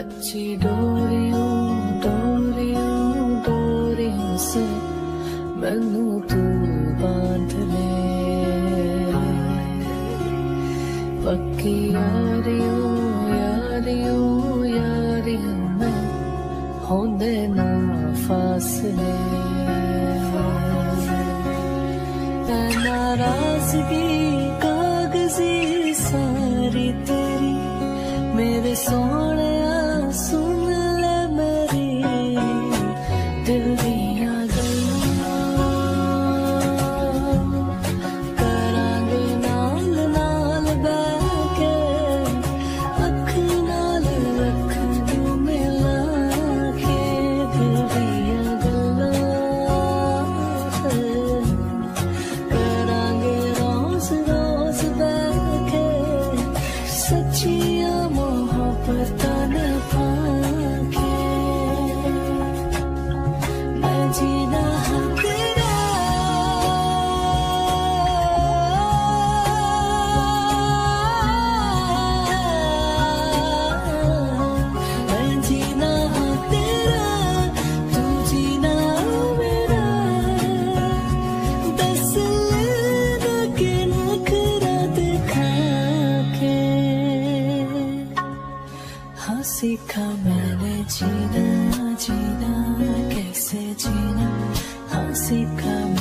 कच्ची डोरियों डोरियों डोरियों से मैनू तू बांध ले, पक्की यारियों यारियों यारियों में होंदे ना फासले। नाराजगी कागजी सारी तेरी मेरे सोने सुन ले मेरी दिल दिया गल्लां करांगे नाल नाल बैके अख नाल अख नूं मिला के दिल दिया गल्लां करांगे रोज रोज बैके सच्चियां मोहब्बतां निभा के। मैं जीना है तेरा, मैं जीना है तेरा, तू जीना मेरा। दस लेना के नखरा दिखा के। हाँ सीखा मैंने जीना जीना कैसे जीना, हाँ सीखा